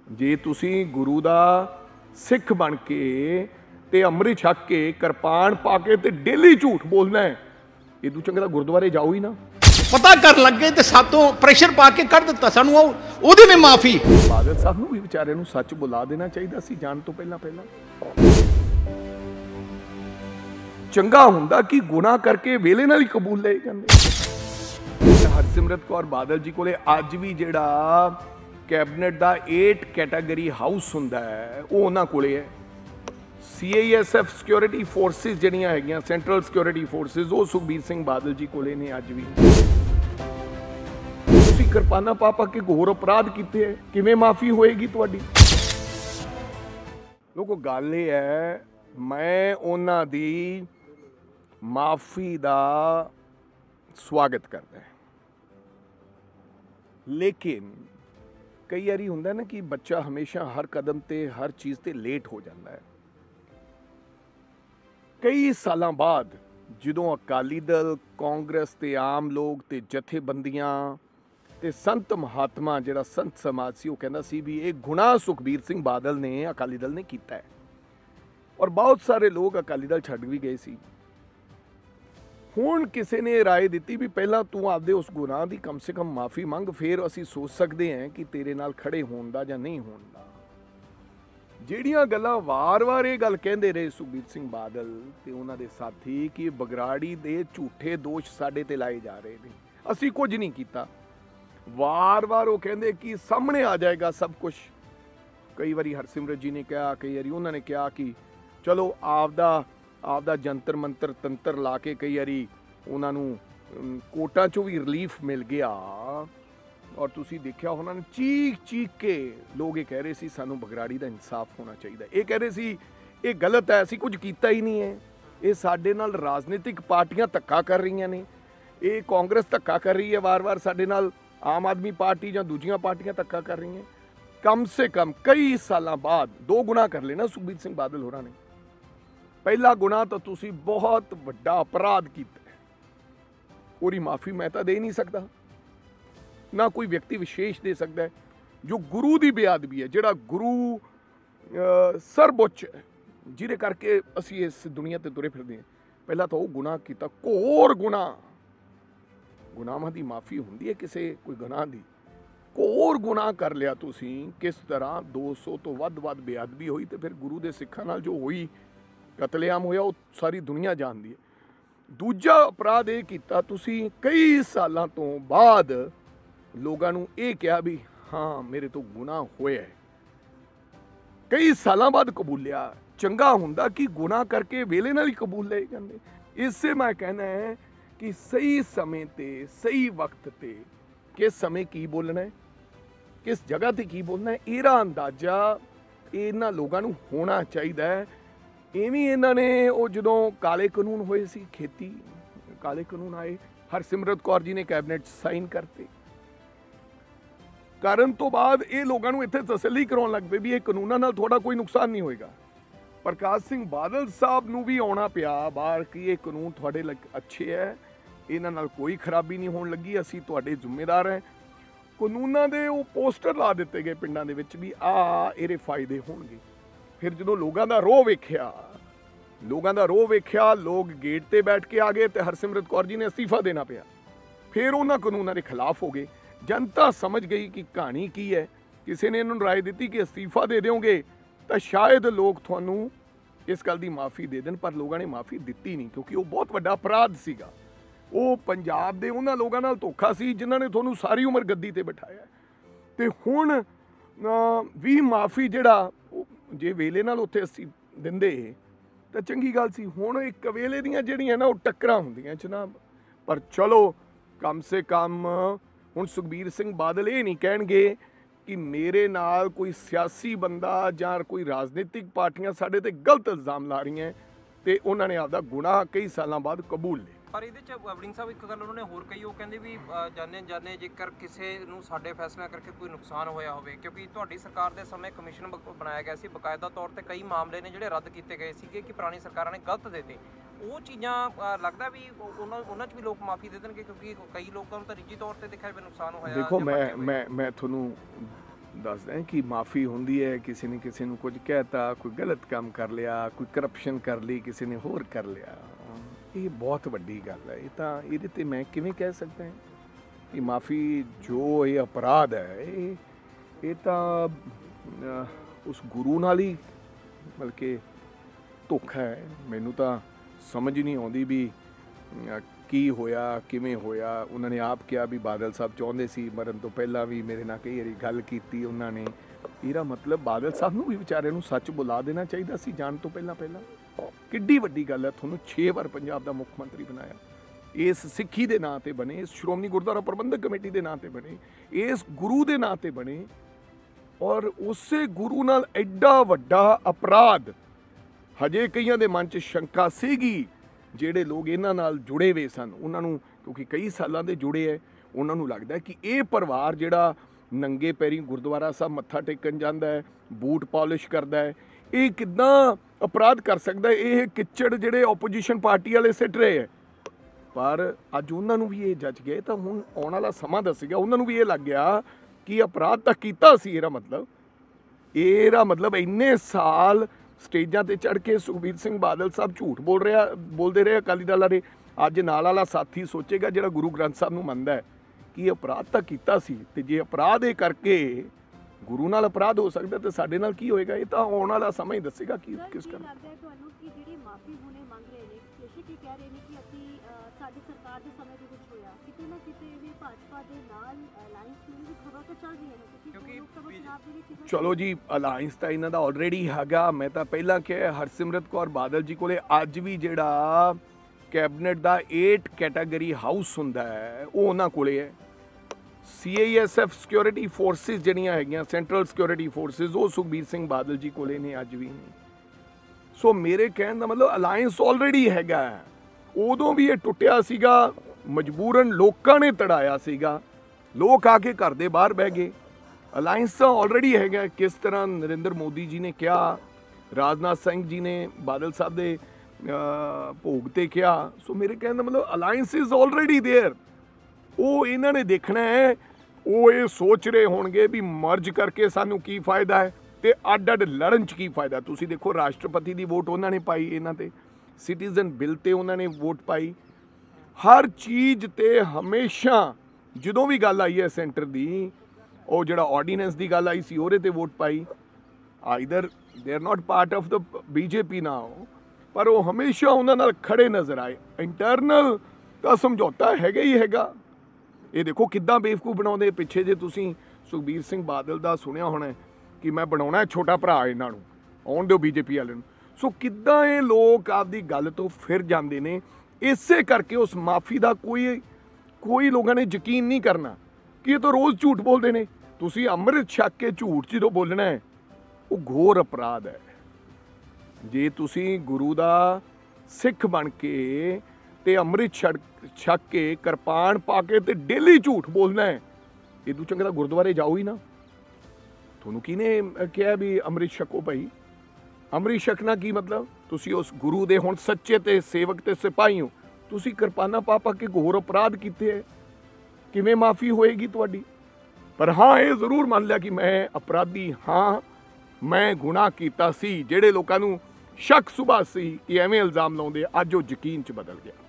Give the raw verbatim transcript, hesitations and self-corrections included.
जे तुसी गुरु दा सिख बन के ते अमृत छक के किरपान पा के ते डेली झूठ बोलना है, इदू चंगा तां गुरुद्वारे जाओ ही ना। पता कर लगे तो सातों प्रेशर पा के कर दिता सानू ओदी भी माफी। बादल साहब नूं भी विचारे नूं सच बुला देना चाहिए सी जान तो पहला पहला। चंगा हुंदा कि गुनाह करके वेले नाल ही कबूल ले जांदे। हरसिमरत कौर बादल जी कोले अज भी जिहड़ा कैबिनेट दा एट कैटागरी हाउस हुंदा है वो उन्हां कोले है। C I S F security forces जिहड़ियां हैगियां सेंट्रल सिक्योरिटी फोर्सिस वो सुखबीर सिंह बादल जी कोले ने अज भी। तुसीं किरपाना पा पा के घोर अपराध कीते है, किवें माफी होएगी तुहाडी? लोगों गल ये है, मैं उन्हां दी माफी दा स्वागत करदा है, लेकिन कई बारी हुंदा ना कि बच्चा हमेशा हर कदम ते हर चीज़ ते लेट हो जाता है। कई सालों बाद जदों अकाली दल, कांग्रेस ते आम लोग ते जथेबंदियां ते संत महात्मा जिहड़ा संत समाज सी वो कहंदा सी भी ये गुनाह सुखबीर सिंह बादल ने अकाली दल ने कीता है, और बहुत सारे लोग अकाली दल छड्ड भी गए सी। हुण किसी ने राय दी भी पहला तू आपदे उस गुनाह की कम से कम माफ़ी मंग, फिर असी सोच सकते हैं कि तेरे नाल खड़े होण दा जां नहीं होण दा। ਜਿਹੜੀਆਂ ਗੱਲਾਂ ਵਾਰ-ਵਾਰ ਇਹ ਗੱਲ ਕਹਿੰਦੇ ਰਹੇ ਸੁਖਬੀਰ ਸਿੰਘ ਬਾਦਲ ਤੇ ਉਹਨਾਂ ਦੇ ਸਾਥੀ ਕਿ ਬਗਰਾੜੀ ਦੇ ਝੂਠੇ ਦੋਸ਼ ਸਾਡੇ ਤੇ ਲਾਏ ਜਾ ਰਹੇ ਨੇ, ਅਸੀਂ ਕੁਝ ਨਹੀਂ ਕੀਤਾ। ਵਾਰ-ਵਾਰ ਉਹ ਕਹਿੰਦੇ ਕਿ ਸਾਹਮਣੇ ਆ ਜਾਏਗਾ ਸਭ ਕੁਝ। ਕਈ ਵਾਰੀ ਹਰਸਿਮਰਤ ਜੀ ਨੇ ਕਿਹਾ, ਕਈ ਵਾਰੀ ਉਹਨਾਂ ਨੇ ਕਿਹਾ ਕਿ ਚਲੋ ਆਪਦਾ ਆਪਦਾ ਜੰਤਰ ਮੰਤਰ ਤੰਤਰ ਲਾ ਕੇ ਕਈ ਵਾਰੀ ਉਹਨਾਂ ਨੂੰ ਕੋਟਾਂ ਚੋਂ ਵੀ ਰਿਲੀਫ ਮਿਲ ਗਿਆ। और तुसी देखा होना चीख चीख के लोग ये कह रहे सी सानू बगराड़ी का इंसाफ होना चाहिए। ये कह रहे सी ये गलत है, असी कुछ किया ही नहीं है, ये साडे नाल राजनीतिक पार्टियां धक्का कर रही ने, ये कांग्रेस धक्का कर रही है वार वार साडे नाल, आम आदमी पार्टी या दूजियां पार्टियां धक्का कर रही हैं। कम से कम कई सालों बाद दो गुनाह कर लेना सुखबीर सिंह बादल होरां ने। पहला गुनाह तो तुसी बहुत वड्डा अपराध किया, पूरी माफ़ी मैं तो दे नहीं सकता, ना कोई व्यक्ति विशेष दे सकता है, जो गुरु की बेअदबी है, जिहड़ा गुरु सर्वोच्च है, जिहदे करके असी इस दुनिया ते तुरे फिरदे हैं। पहला तो वो गुनाह किया, घोर गुनाह। गुनाहां दी माफ़ी हुंदी है किसी कोई गुनाह दी, घोर गुनाह कर लिया तुसी। किस तरह दो सौ तो वध वध बेअदबी हुई, तो फिर गुरु के सिखां नाल जो हुई कतलेआम होया वो सारी दुनिया जानती है। दूजा अपराध ये किया तुसी कई सालों तो बाद लोगों नूं ये कहा भी हाँ मेरे तो गुनाह होया है, कई सालों बाद कबूलिया। चंगा हुंदा कि गुनाह करके वेले नाल ही कबूल ले जांदे। इससे मैं कहना है कि सही समय ते सही वक्त ते किस समय की बोलना है, किस जगह ते की बोलना है, इहदा अंदाजा इन्हां लोगों नूं होना चाहिए है। इवें इन्हां ने वो जदों काले कानून होए सी, खेती काले कानून आए, हरसिमरत कौर जी ने कैबिनेट साइन करते, कारण तो बाद ये लोगों को इत्थे तसल्ली कराउण लग पे भी ये कानूनां नाल थोड़ा कोई नुकसान नहीं होएगा। प्रकाश सिंह बादल साहब नूं भी आउणा पिया बाहर कि ये कानून तुहाडे लग अच्छे है, इन्हां नाल कोई खराबी नहीं होण लगी, असीं तुहाडे जिम्मेदार हैं। कानूनां दे वो पोस्टर ला दिते गए पिंडां दे विच भी आ इहदे फायदे होणगे। फिर जदों लोगों का रोह वेख्या, लोगों का रोह वेख्या, लोग गेट ते बैठ के आ गए तो हरसिमरत कौर जी ने अस्तीफा देना पिया। फिर उन्हां कानूनां दे खिलाफ हो गए। जनता समझ गई कि कहानी की है। किसी ने इन्होंने राय दी कि अस्तीफा दे दोगे तो शायद लोग थानू इस गल की माफ़ी दे देन, पर लोगों ने माफ़ी दी नहीं, क्योंकि वो बहुत बड़ा अपराध सीगा। वो पंजाब दे उन्हां लोगों नाल धोखा सी जिन्हां ने थानू सारी उम्र गद्दी ते बिठाया। ते हुण भी माफ़ी जिहड़ा जे वेले नाल उत्थे असीं दिंदे तां चंगी गल सी। हुण एक वेले दीयां जिहड़ियां ना वो टक्करां हुंदियां जनाब। पर चलो कम से कम हुण सुखबीर सिंह बादल ये नहीं कहणगे कि मेरे नाल कोई सियासी बंदा जां कोई राजनीतिक पार्टियां साडे ते गलत इल्जाम ला रही हैं, ते उन्हां ने आपदा गुनाह कई सालों बाद कबूल ले। पर ये वड़िंग साहब एक गल उन्होंने होर कही, वो कहते भी जाने जाने जेकर किसी नूं साडे फैसलिਆਂ करके कोई नुकसान होया होवे, क्योंकि तुहाडी सरकार दे समय कमीशन बनाया गया सी, बकायदा तौर ते कई मामले ने जिहड़े रद्द कीते गए सीगे कि पुरानी सरकारां ने गलत देते। वो चीज़ां लगदा भी उन्हां उन्हां च भी लोग माफ़ी दे देणगे, क्योंकि कई लोगों नूं तां निजी तौर ते देखिआ भी नुकसान होया। देखो मैं मैं मैं तुहानूं ਦੱਸਦੇ ਕਿ ਮਾਫੀ ਹੁੰਦੀ ਹੈ, ਕਿਸੇ ਨੇ ਕਿਸੇ ਨੂੰ ਕੁਝ ਕਹਿਤਾ, ਕੋਈ ਗਲਤ ਕੰਮ ਕਰ ਲਿਆ, ਕੋਈ ਕਰਪਸ਼ਨ ਕਰ ਲਈ, ਕਿਸੇ ਨੇ ਹੋਰ ਕਰ ਲਿਆ। ਇਹ ਬਹੁਤ ਵੱਡੀ ਗੱਲ ਹੈ। ਇਹ ਤਾਂ ਇਹਦੇ ਤੇ ਮੈਂ ਕਿਵੇਂ ਕਹਿ ਸਕਦਾ ਹਾਂ ਕਿ ਮਾਫੀ ਜੋ ਇਹ ਅਪਰਾਧ ਹੈ, ਇਹ ਇਹ ਤਾਂ ਉਸ ਗੁਰੂ ਨਾਲ ਹੀ ਬਲਕਿ ਧੋਖਾ ਹੈ। ਮੈਨੂੰ ਤਾਂ ਸਮਝ ਨਹੀਂ ਆਉਂਦੀ ਵੀ ਕੀ ਹੋਇਆ, ਕਿਵੇਂ ਹੋਇਆ। ਉਹਨਾਂ ਨੇ ਆਪ ਕਿਹਾ ਵੀ ਬਾਦਲ ਸਾਹਿਬ ਚਾਹੁੰਦੇ ਸੀ ਮਰਨ ਤੋਂ ਪਹਿਲਾਂ ਵੀ ਮੇਰੇ ਨਾਲ ਕਈ ਵਾਰੀ ਗੱਲ ਕੀਤੀ ਉਹਨਾਂ ਨੇ। ਇਹਦਾ ਮਤਲਬ ਬਾਦਲ ਸਾਹਿਬ ਨੂੰ ਵੀ ਵਿਚਾਰਿਆਂ ਨੂੰ ਸੱਚ ਬੁਲਾ ਦੇਣਾ ਚਾਹੀਦਾ ਸੀ ਜਾਣ ਤੋਂ ਪਹਿਲਾਂ ਪਹਿਲਾਂ। ਕਿੱਡੀ ਵੱਡੀ ਗੱਲ ਹੈ, ਤੁਹਾਨੂੰ ਛੇ ਵਾਰ ਪੰਜਾਬ ਦਾ ਮੁੱਖ ਮੰਤਰੀ ਬਣਾਇਆ। ਇਸ ਸਿੱਖੀ ਦੇ ਨਾਂ 'ਤੇ ਬਣੇ, ਇਸ ਸ਼੍ਰੋਮਣੀ ਗੁਰਦੁਆਰਾ ਪ੍ਰਬੰਧਕ ਕਮੇਟੀ ਦੇ ਨਾਂ 'ਤੇ ਬਣੇ, ਇਸ ਗੁਰੂ ਦੇ ਨਾਂ 'ਤੇ ਬਣੇ, ਔਰ ਉਸੇ ਗੁਰੂ ਨਾਲ ਐਡਾ ਵੱਡਾ ਅਪਰਾਧ ਹਜੇ ਕਈਆਂ ਦੇ ਮਨ 'ਚ ਸ਼ੰਕਾ ਸੀਗੀ। ਜਿਹੜੇ ਲੋਕ ਇਹਨਾਂ ਨਾਲ ਜੁੜੇ ਹੋਏ ਸਨ ਉਹਨਾਂ ਨੂੰ, ਕਿਉਂਕਿ ਕਈ ਸਾਲਾਂ ਦੇ ਜੁੜੇ ਹੈ, ਉਹਨਾਂ ਨੂੰ ਲੱਗਦਾ ਕਿ ਇਹ ਪਰਿਵਾਰ ਜਿਹੜਾ ਨੰਗੇ ਪੈਰੀਂ ਗੁਰਦੁਆਰਾ ਸਾਹਿਬ ਮੱਥਾ ਟੇਕਣ ਜਾਂਦਾ ਹੈ, ਬੂਟ ਪਾਲਿਸ਼ ਕਰਦਾ ਹੈ, ਇਹ ਕਿੱਦਾਂ ਅਪਰਾਧ ਕਰ ਸਕਦਾ ਹੈ। ਇਹ ਕਿੱਚੜ ਜਿਹੜੇ ਓਪੋਜੀਸ਼ਨ ਪਾਰਟੀ ਵਾਲੇ ਸਿੱਟ ਰਹੇ ਹੈ। ਪਰ ਅੱਜ ਉਹਨਾਂ ਨੂੰ ਵੀ ਇਹ ਜੱਜ ਗਏ, ਤਾਂ ਹੁਣ ਆਉਣ ਵਾਲਾ ਸਮਾਂ ਦੱਸੇਗਾ। ਉਹਨਾਂ ਨੂੰ ਵੀ ਇਹ ਲੱਗ ਗਿਆ ਕਿ ਅਪਰਾਧ ਤਾਂ ਕੀਤਾ ਸੀ। ਇਹਦਾ ਮਤਲਬ ਇਹਦਾ ਮਤਲਬ ਇੰਨੇ ਸਾਲ ਸਟੇਜਾਂ 'ਤੇ ਚੜ੍ਹ ਕੇ ਸੁਖਬੀਰ ਸਿੰਘ ਬਾਦਲ ਸਾਹਿਬ ਝੂਠ ਬੋਲ ਰਿਹਾ ਬੋਲਦੇ ਰਹੇ ਅਕਾਲੀ ਦਲ ਵਾਲੇ। ਅੱਜ ਨਾਲ ਵਾਲਾ ਸਾਥੀ ਸੋਚੇਗਾ ਜਿਹੜਾ ਗੁਰੂ ਗ੍ਰੰਥ ਸਾਹਿਬ ਨੂੰ ਮੰਨਦਾ ਹੈ ਕਿ ਅਪਰਾਧ ਤਾਂ ਕੀਤਾ ਸੀ, ਅਤੇ ਜੇ ਅਪਰਾਧ ਇਹ ਕਰਕੇ ਗੁਰੂ ਨਾਲ ਅਪਰਾਧ ਹੋ ਸਕਦਾ ਤਾਂ ਸਾਡੇ ਨਾਲ ਕੀ ਹੋਏਗਾ। ਇਹ ਤਾਂ ਆਉਣ ਵਾਲਾ ਸਮਾਂ ਹੀ ਦੱਸੇਗਾ ਕੀ ਕਿਸ ਕਰ। ਤੁਹਾਨੂੰ ਕਿ ਜਿਹੜੀ ਮਾਫੀ ਹੁਣੇ ਮੰਗ ਰਹੇ ਨੇ, ਬੇਸ਼ੱਕ ਇਹ ਕਹਿ ਰਹੇ ਨੇ ਕਿ ਅਸੀਂ ਸਾਡੀ ਸਰਕਾਰ ਦੇ ਸਮੇਂ ਦੇ ਵਿੱਚ ਹੋਇਆ, ਕਿਤੇ ਨਾ ਕਿਤੇ ਇਹ ਭਾਜਪਾ ਦੇ ਨਾਲ ਅਲਾਈਅੰਸ ਨੂੰ ਵੀ ਖਬਰ ਤਾਂ ਚੱਲ ਰਹੀ ਹੈ ਕਿਉਂਕਿ ਲੋਕ ਸਭਾ ਚੁਣਾਵ ਦੇ ਵਿੱਚ। ਚਲੋ ਜੀ, ਅਲਾਈਅੰਸ ਤਾਂ ਇਹਨਾਂ ਦਾ ਆਲਰੇਡੀ ਹੈਗਾ। ਮੈਂ ਤਾਂ ਪਹਿਲਾਂ ਕਿਹਾ ਹਰਸਿਮਰਤ ਕੌਰ ਬਾਦਲ ਜੀ ਕੋਲੇ ਅੱਜ ਵੀ ਜਿਹੜਾ ਕੈਬਨਿਟ ਦਾ ਏਟ ਕੈਟਾਗਰੀ ਹਾਊਸ ਹੁੰਦਾ ਹੈ ਉਹ ਉਹਨਾਂ ਕੋਲੇ ਹੈ। C I S F security forces ਜਿਹੜੀਆਂ ਹੈਗੀਆਂ, ਸੈਂਟਰਲ ਸਿਕਿਉਰਿਟੀ ਫੋਰਸਿਸ, ਉਹ ਸੁਖਬੀਰ ਸਿੰਘ ਬਾਦਲ ਜੀ ਕੋਲੇ ਨੇ ਅੱਜ ਵੀ ਨੇ। ਸੋ ਮੇਰੇ ਕਹਿਣ ਦਾ ਮਤਲਬ ਅਲਾਈਅੰਸ ਆਲਰੇਡੀ ਹੈਗਾ। ਉਦੋਂ ਵੀ ਇਹ ਟੁੱਟਿਆ ਸੀਗਾ, ਮਜਬੂਰਨ ਲੋਕਾਂ ਨੇ ਤੜਾਇਆ ਸੀਗਾ, ਲੋਕ ਆ ਕੇ ਘਰ ਦੇ ਬਾਹਰ ਬਹਿ ਗਏ। ਅਲਾਈਅੰਸ ਤਾਂ ਆਲਰੇਡੀ ਹੈਗਾ। ਕਿਸ ਤਰ੍ਹਾਂ ਨਰਿੰਦਰ ਮੋਦੀ ਜੀ ਨੇ ਕਿਹਾ, ਰਾਜਨਾਥ ਸਿੰਘ ਜੀ ਨੇ ਬਾਦਲ ਸਾਹਿਬ ਦੇ ਭੋਗ 'ਤੇ ਕਿਹਾ। ਸੋ ਮੇਰੇ ਕਹਿਣ ਦਾ ਮਤਲਬ ਅਲਾਈਅੰਸ ਇਜ਼ ਆਲਰੇਡੀ ਦੇਅਰ। ਉਹ ਇਹਨਾਂ ਨੇ ਦੇਖਣਾ ਹੈ, ਉਹ ਇਹ ਸੋਚ ਰਹੇ ਹੋਣਗੇ ਵੀ ਮਰਜ ਕਰਕੇ ਸਾਨੂੰ ਕੀ ਫਾਇਦਾ ਹੈ ਅਤੇ ਅੱਡ ਅੱਡ ਲੜਨ 'ਚ ਕੀ ਫਾਇਦਾ। ਤੁਸੀਂ ਦੇਖੋ ਰਾਸ਼ਟਰਪਤੀ ਦੀ ਵੋਟ ਉਹਨਾਂ ਨੇ ਪਾਈ ਇਹਨਾਂ 'ਤੇ, ਸਿਟੀਜ਼ਨ ਬਿੱਲ 'ਤੇ ਉਹਨਾਂ ਨੇ ਵੋਟ ਪਾਈ। ਹਰ ਚੀਜ਼ 'ਤੇ ਹਮੇਸ਼ਾ ਜਦੋਂ ਵੀ ਗੱਲ ਆਈ ਹੈ ਸੈਂਟਰ ਦੀ, ਉਹ ਜਿਹੜਾ ਆਰਡੀਨੈਂਸ ਦੀ ਗੱਲ ਆਈ ਸੀ ਉਹਦੇ 'ਤੇ ਵੋਟ ਪਾਈ। Either they are not part of the BJP now, ਪਰ ਉਹ ਹਮੇਸ਼ਾ ਉਹਨਾਂ ਨਾਲ ਖੜੇ ਨਜ਼ਰ ਆਏ। ਇੰਟਰਨਲ ਤਾਂ ਸਮਝੌਤਾ ਹੈਗਾ ਹੀ ਹੈਗਾ। ਇਹ ਦੇਖੋ ਕਿੱਦਾਂ ਬੇਵਕੂਫ ਬਣਾਉਂਦੇ। ਪਿੱਛੇ ਜੇ ਤੁਸੀਂ ਸੁਖਬੀਰ ਸਿੰਘ ਬਾਦਲ ਦਾ ਸੁਣਿਆ ਹੋਣਾ ਕਿ ਮੈਂ ਬਣਾਉਣਾ ਛੋਟਾ ਭਰਾ ਇਹਨਾਂ ਨੂੰ, ਆਉਣ ਦਿਓ ਬੀਜੇਪੀ ਵਾਲੇ ਨੂੰ। ਸੋ ਕਿੱਦਾਂ ਇਹ ਲੋਕ ਆਪਦੀ ਗੱਲ ਤੋਂ ਫਿਰ ਜਾਂਦੇ ਨੇ। ਇਸੇ ਕਰਕੇ ਉਸ ਮਾਫੀ ਦਾ ਕੋਈ ਕੋਈ ਲੋਕਾਂ ਨੇ ਯਕੀਨ ਨਹੀਂ ਕਰਨਾ ਕਿ ਇਹ ਤਾਂ ਰੋਜ਼ ਝੂਠ ਬੋਲਦੇ ਨੇ। ਤੁਸੀਂ ਅੰਮ੍ਰਿਤ ਛਕ ਕੇ ਝੂਠ ਜਦੋਂ ਬੋਲਣਾ ਹੈ ਉਹ ਘੋਰ ਅਪਰਾਧ ਹੈ। ਜੇ ਤੁਸੀਂ ਗੁਰੂ ਦਾ ਸਿੱਖ ਬਣ ਕੇ ਤੇ ਅੰਮ੍ਰਿਤ ਛਕ ਛਕ ਕੇ ਕਿਰਪਾਨ ਪਾ ਕੇ ਤੇ ਡੇਲੀ ਝੂਠ ਬੋਲਣਾ ਹੈ, ਇਹਦੂ ਚੰਗਾ ਤਾਂ ਗੁਰਦੁਆਰੇ ਜਾਓ ਹੀ ਨਾ। ਤੁਹਾਨੂੰ ਕਿਹਨੇ ਕਿਹਾ ਵੀ ਅੰਮ੍ਰਿਤ ਛਕੋ ਭਾਈ? ਅੰਮ੍ਰਿਤ ਛਕਣਾ ਕੀ ਮਤਲਬ? ਤੁਸੀਂ ਉਸ ਗੁਰੂ ਦੇ ਹੁਣ ਸੱਚੇ ਤੇ ਸੇਵਕ ਤੇ ਸਿਪਾਹੀ ਹੋ। ਤੁਸੀਂ ਕਿਰਪਾਨਾਂ ਪਾ ਪਾ ਕੇ ਘੋਰ ਅਪਰਾਧ ਕੀਤੇ ਹੈ, ਕਿਵੇਂ ਮਾਫੀ ਹੋਏਗੀ ਤੁਹਾਡੀ? ਪਰ ਹਾਂ ਇਹ ਜ਼ਰੂਰ ਮੰਨ ਲਿਆ ਕਿ ਮੈਂ ਅਪਰਾਧੀ ਹਾਂ, ਮੈਂ ਗੁਨਾਹ ਕੀਤਾ ਸੀ। ਜਿਹੜੇ ਲੋਕਾਂ ਨੂੰ ਸ਼ੱਕ ਸੁਭਾ ਸੀ ਕਿ ਐਵੇਂ ਇਲਜ਼ਾਮ ਲਾਉਂਦੇ, ਅੱਜ ਉਹ ਯਕੀਨ 'ਚ ਬਦਲ ਗਿਆ।